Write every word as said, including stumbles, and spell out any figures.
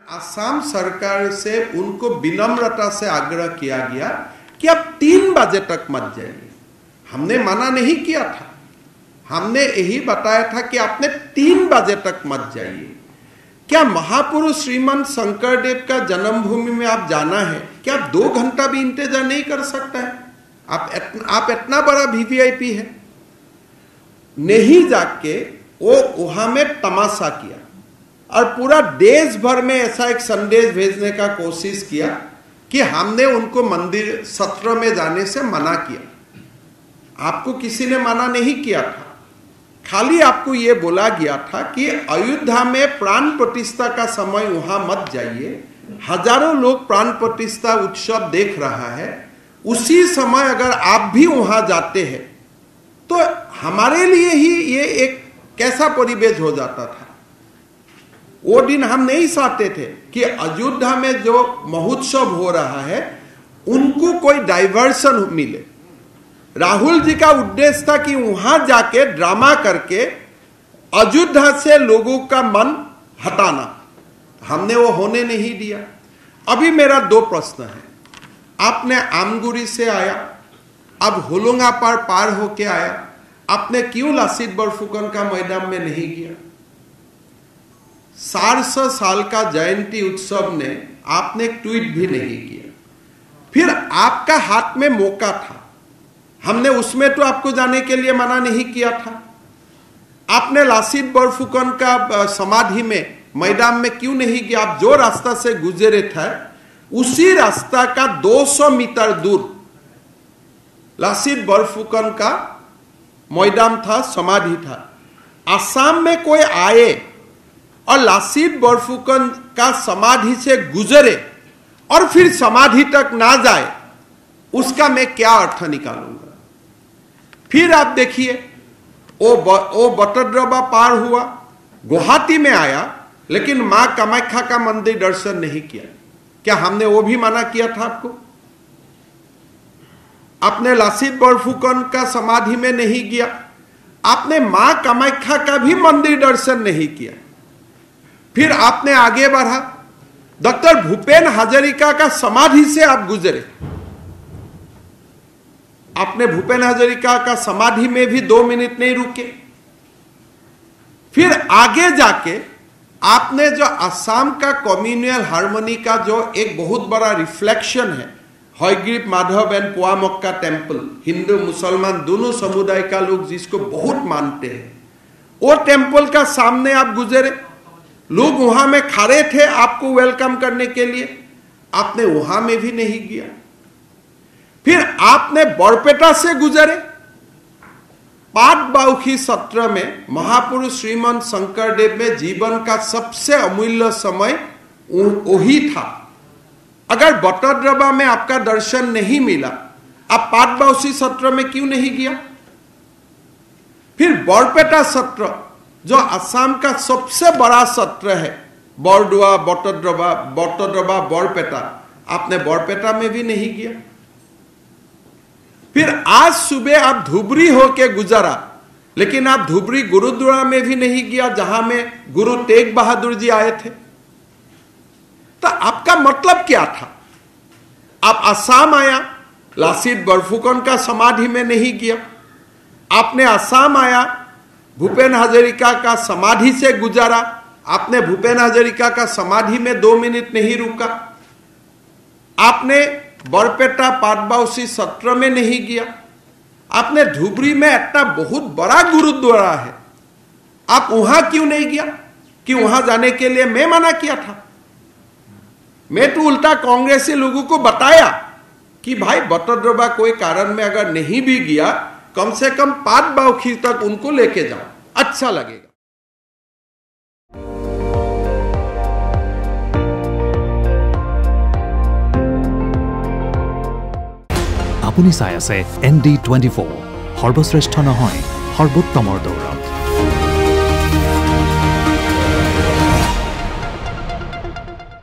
असम सरकार से उनको विनम्रता से आग्रह किया गया कि आप तीन बजे तक मत जाइए। हमने मना नहीं किया था, हमने यही बताया था कि आपने तीन बजे तक मत जाइए। क्या महापुरुष श्रीमंत शंकरदेव का जन्मभूमि में आप जाना है, क्या आप दो घंटा भी इंतजार नहीं कर सकता है? आप इतना, आप इतना बड़ा वीवीआईपी है। नहीं जाके वो वहां में तमाशा किया और पूरा देश भर में ऐसा एक संदेश भेजने का कोशिश किया कि हमने उनको मंदिर सत्र में जाने से मना किया। आपको किसी ने मना नहीं किया था, खाली आपको ये बोला गया था कि अयोध्या में प्राण प्रतिष्ठा का समय वहां मत जाइए। हजारों लोग प्राण प्रतिष्ठा उत्सव देख रहा है, उसी समय अगर आप भी वहां जाते हैं तो हमारे लिए ही ये एक कैसा परिवेश हो जाता था। वो दिन हम नहीं चाहते थे कि अयोध्या में जो महोत्सव हो रहा है उनको कोई डाइवर्सन मिले। राहुल जी का उद्देश्य था कि वहां जाके ड्रामा करके अयोध्या से लोगों का मन हटाना। हमने वो होने नहीं दिया। अभी मेरा दो प्रश्न है। आपने आमगुरी से आया, अब होलोंगा पार पार होके आया, आपने क्यों लासित बरफुकन का मैदान में नहीं गया? चार सौ साल का जयंती उत्सव ने आपने एक ट्वीट भी नहीं किया। फिर आपका हाथ में मौका था, हमने उसमें तो आपको जाने के लिए मना नहीं किया था। आपने लासित बरफुकन का समाधि में मैदान में क्यों नहीं गया? आप जो रास्ता से गुजरे थे उसी रास्ता का दो सौ मीटर दूर लासित बरफुकन का मैदान था, समाधि था। असम में कोई आए और लासित बरफुकन का समाधि से गुजरे और फिर समाधि तक ना जाए, उसका मैं क्या अर्थ निकालूंगा? फिर आप देखिए, वो वो बटद्रवा पार हुआ, गुवाहाटी में आया, लेकिन मां कामाख्या का मंदिर दर्शन नहीं किया। क्या हमने वो भी मना किया था आपको? आपने लासित बरफुकन का समाधि में नहीं गया, आपने मां कामाख्या का भी मंदिर दर्शन नहीं किया। फिर आपने आगे बढ़ा, डॉक्टर भूपेन हजारिका का समाधि से आप गुजरे। आपने भूपेन हजारिका का समाधि में भी दो मिनट नहीं रुके। फिर आगे जाके आपने जो असम का कम्युनल हार्मनी का जो एक बहुत बड़ा रिफ्लेक्शन है, हयग्रीव माधव एंड पोआमक्का टेम्पल, हिंदू मुसलमान दोनों समुदाय का लोग जिसको बहुत मानते हैं, वो टेम्पल का सामने आप गुजरे। लोग वहां में खड़े थे आपको वेलकम करने के लिए, आपने वहां में भी नहीं गया। फिर आपने बरपेटा से गुजरे। पाटबाउखी सत्र में महापुरुष श्रीमंत शंकरदेव में जीवन का सबसे अमूल्य समय वही था। अगर बटद्रवा में आपका दर्शन नहीं मिला, आप पाटबाउखी सत्र में क्यों नहीं गया? फिर बरपेटा सत्र जो असम का सबसे बड़ा सत्र है, बरदुआ, बटद्रवा, बटद्रवा, बरपेटा, आपने बरपेटा में भी नहीं गया। फिर आज सुबह आप धुबरी होके गुजरा, लेकिन आप धुबरी गुरुद्वारा में भी नहीं गया जहां में गुरु तेग बहादुर जी आए थे। तो आपका मतलब क्या था? आप असम आया, लासित बरफुकन का समाधि में नहीं गया। आपने असम आया, भूपेन हजारिका का समाधि से गुजरा, आपने भूपेन हजारिका का समाधि में दो मिनट नहीं रुका। आपने बरपेटा पाटबाउखी सत्र में नहीं गया। आपने धुबरी में इतना बहुत बड़ा गुरुद्वारा है, आप वहां क्यों नहीं गया? कि वहां जाने के लिए मैं मना किया था? मैं तो उल्टा कांग्रेसी लोगों को बताया कि भाई बटद्रवा कोई कारण में अगर नहीं भी गया, कम से कम पाटबाउखी तक उनको लेके जाओ, अच्छा लगेगा। আপুনি চাই আছে এন ডি টুৱেণ্টি ফ'ৰ, সৰ্বশ্ৰেষ্ঠ নহয় সৰ্বোত্তমৰ দৌৰা।